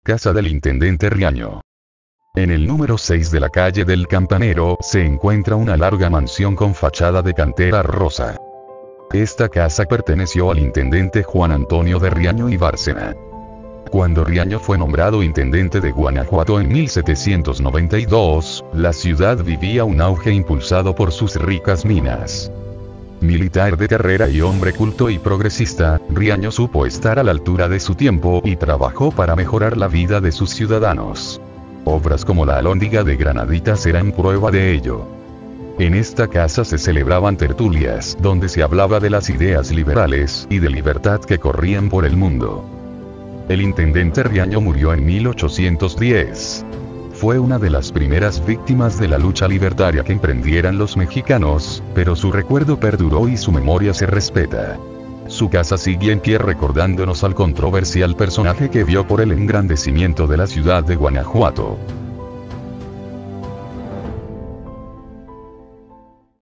casa del intendente Riaño. En el número 6 de la calle del Campanero se encuentra una larga mansión con fachada de cantera rosa. Esta casa perteneció al intendente Juan Antonio de Riaño y Bárcena. Cuando Riaño fue nombrado intendente de Guanajuato en 1792, la ciudad vivía un auge impulsado por sus ricas minas. Militar de carrera y hombre culto y progresista, Riaño supo estar a la altura de su tiempo y trabajó para mejorar la vida de sus ciudadanos. Obras como la Alhóndiga de Granaditas eran prueba de ello. En esta casa se celebraban tertulias, donde se hablaba de las ideas liberales y de libertad que corrían por el mundo. El intendente Riaño murió en 1810. Fue una de las primeras víctimas de la lucha libertaria que emprendieran los mexicanos, pero su recuerdo perduró y su memoria se respeta. Su casa sigue en pie recordándonos al controversial personaje que vio por el engrandecimiento de la ciudad de Guanajuato.